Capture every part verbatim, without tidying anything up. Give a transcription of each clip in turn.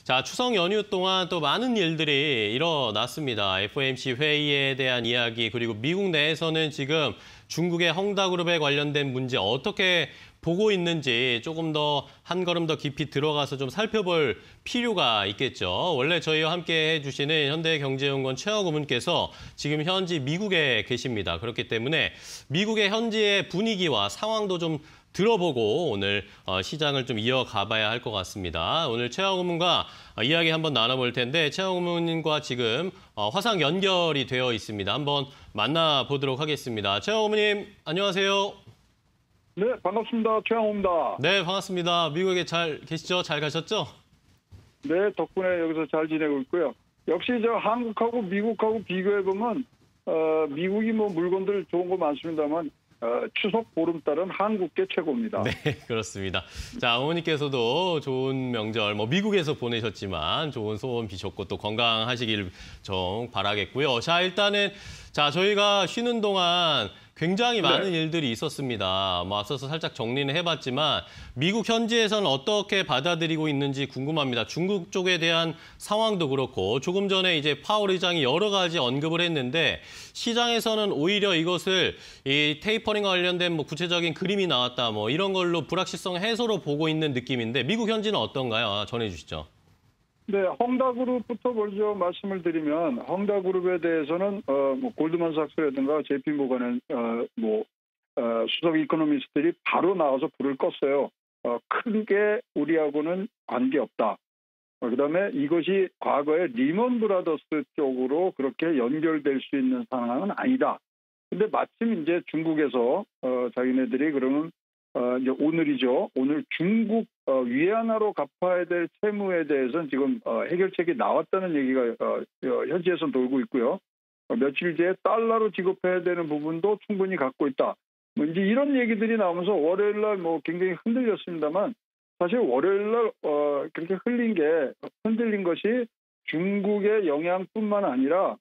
자, 추석 연휴 동안 또 많은 일들이 일어났습니다. 에프오엠씨 회의에 대한 이야기, 그리고 미국 내에서는 지금 중국의 헝다그룹에 관련된 문제 어떻게 보고 있는지 조금 더 한 걸음 더 깊이 들어가서 좀 살펴볼 필요가 있겠죠. 원래 저희와 함께 해주시는 현대경제연구원 최하고 분께서 지금 현지 미국에 계십니다. 그렇기 때문에 미국의 현지의 분위기와 상황도 좀 들어보고 오늘 시장을 좀 이어가 봐야 할 것 같습니다. 오늘 최하고 고문과 이야기 한번 나눠볼 텐데 최하고 고문님과 지금 화상 연결이 되어 있습니다. 한번 만나보도록 하겠습니다. 최하고 고문님, 안녕하세요. 네, 반갑습니다. 최양호입니다. 네, 반갑습니다. 미국에 잘 계시죠? 잘 가셨죠? 네, 덕분에 여기서 잘 지내고 있고요. 역시 저 한국하고 미국하고 비교해보면 어, 미국이 뭐 물건들 좋은 거 많습니다만 어, 추석 보름달은 한국계 최고입니다. 네, 그렇습니다. 자, 어머니께서도 좋은 명절, 뭐 미국에서 보내셨지만 좋은 소원 비셨고 또 건강하시길 좀 바라겠고요. 자, 일단은 자 저희가 쉬는 동안 굉장히 많은 네. 일들이 있었습니다. 뭐 앞서서 살짝 정리는 해봤지만 미국 현지에서는 어떻게 받아들이고 있는지 궁금합니다. 중국 쪽에 대한 상황도 그렇고 조금 전에 이제 파월 의장이 여러 가지 언급을 했는데 시장에서는 오히려 이것을 이 테이퍼링과 관련된 뭐 구체적인 그림이 나왔다 뭐 이런 걸로 불확실성 해소로 보고 있는 느낌인데 미국 현지는 어떤가요? 전해주시죠. 네, 헝다그룹부터 먼저 말씀을 드리면 헝다그룹에 대해서는 어, 뭐 골드만삭스라든가 제이피모건의 어, 뭐 어, 수석 이코노미스트들이 바로 나와서 불을 껐어요. 어, 크게 우리하고는 관계없다. 어, 그다음에 이것이 과거에 리먼 브라더스 쪽으로 그렇게 연결될 수 있는 상황은 아니다. 근데 마침 이제 중국에서 어, 자기네들이 그러면 어, 이제 오늘이죠. 오늘 중국 어, 위안화로 갚아야 될 채무에 대해서는 지금 어, 해결책이 나왔다는 얘기가 어, 어, 현지에서 돌고 있고요. 어, 며칠 뒤에 달러로 지급해야 되는 부분도 충분히 갖고 있다. 뭐 이제 이런 얘기들이 나오면서 월요일 날 뭐 굉장히 흔들렸습니다만 사실 월요일 날 어, 그렇게 흘린 게 흔들린 것이 중국의 영향뿐만 아니라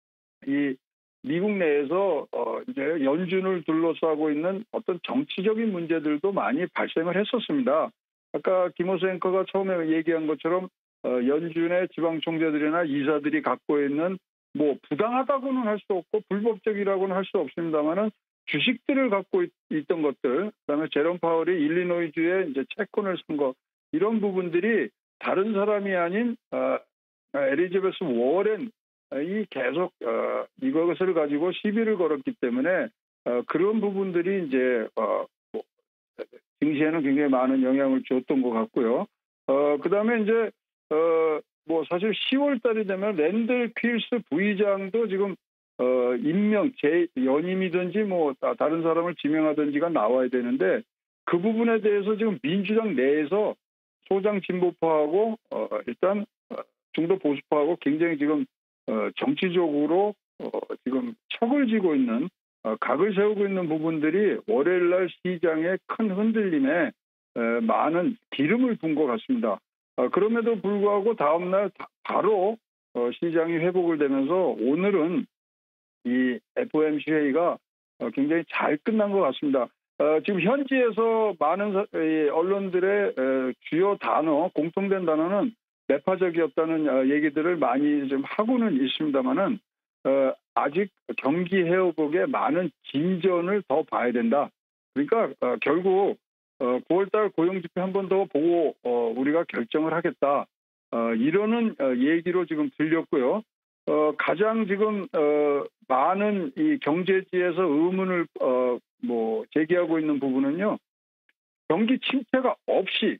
이 미국 내에서 어 이제 연준을 둘러싸고 있는 어떤 정치적인 문제들도 많이 발생을 했었습니다. 아까 김호수 앵커가 처음에 얘기한 것처럼 어 연준의 지방 총재들이나 이사들이 갖고 있는 뭐 부당하다고는 할 수 없고 불법적이라고는 할 수 없습니다만은 주식들을 갖고 있, 있던 것들, 그다음에 제롬 파월이 일리노이주에 이제 채권을 산 거 이런 부분들이 다른 사람이 아닌 어, 엘리자베스 워렌 이 계속 어, 이것을 가지고 시비를 걸었기 때문에 어, 그런 부분들이 이제 어, 뭐, 증시에는 굉장히 많은 영향을 줬던 것 같고요. 어, 그다음에 이제 어, 뭐 사실 시월 달이 되면 랜들 퀼스 부의장도 지금 어, 임명, 재 연임이든지 뭐 다른 사람을 지명하든지가 나와야 되는데 그 부분에 대해서 지금 민주당 내에서 소장 진보파하고 어, 일단 중도 보수파하고 굉장히 지금 어, 정치적으로 어, 지금 척을 지고 있는 어, 각을 세우고 있는 부분들이 월요일 날 시장의 큰 흔들림에 에, 많은 기름을 분 것 같습니다. 어, 그럼에도 불구하고 다음 날 바로 어, 시장이 회복을 되면서 오늘은 이 에프오엠씨 회의가 어, 굉장히 잘 끝난 것 같습니다. 어, 지금 현지에서 많은 사, 이, 언론들의 에, 주요 단어, 공통된 단어는 매파적이었다는 얘기들을 많이 좀 하고는 있습니다만은 어, 아직 경기 회복에 많은 진전을 더 봐야 된다. 그러니까 어, 결국 어, 구월달 고용지표 한 번 더 보고 어, 우리가 결정을 하겠다. 어, 이러는 어, 얘기로 지금 들렸고요. 어, 가장 지금 어, 많은 이 경제지에서 의문을 어, 뭐 제기하고 있는 부분은요. 경기 침체가 없이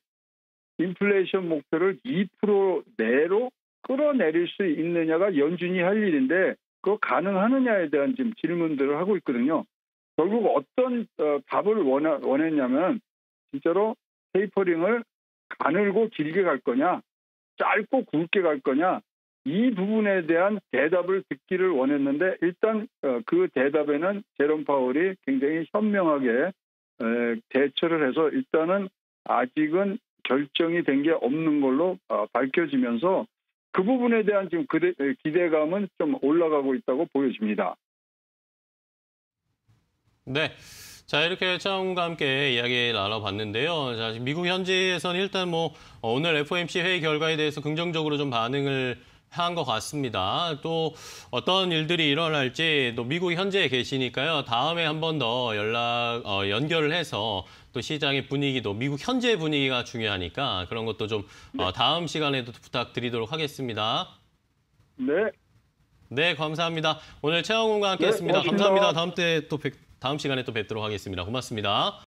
인플레이션 목표를 이 퍼센트 내로 끌어내릴 수 있느냐가 연준이 할 일인데 그거 가능하느냐에 대한 지금 질문들을 하고 있거든요. 결국 어떤 어, 답을 원하, 원했냐면 진짜로 테이퍼링을 가늘고 길게 갈 거냐 짧고 굵게 갈 거냐 이 부분에 대한 대답을 듣기를 원했는데 일단 어, 그 대답에는 제롬 파월이 굉장히 현명하게 에, 대처를 해서 일단은 아직은 결정이 된 게 없는 걸로 어, 밝혀지면서 그 부분에 대한 지금 그대, 기대감은 좀 올라가고 있다고 보여집니다. 네. 자, 이렇게 최영훈과 함께 이야기 나눠봤는데요. 자, 미국 현지에서는 일단 뭐 오늘 에프오엠씨 회의 결과에 대해서 긍정적으로 좀 반응을 한 것 같습니다. 또 어떤 일들이 일어날지 또 미국 현지에 계시니까요. 다음에 한 번 더 연락, 어, 연결을 해서 또 시장의 분위기도 미국 현지의 분위기가 중요하니까 그런 것도 좀 어, 다음 시간에도 부탁드리도록 하겠습니다. 네. 네, 감사합니다. 오늘 최영훈과 함께 네, 했습니다. 고맙습니다. 감사합니다. 다음 때 또 뵙, 다음 시간에 또 뵙도록 하겠습니다. 고맙습니다.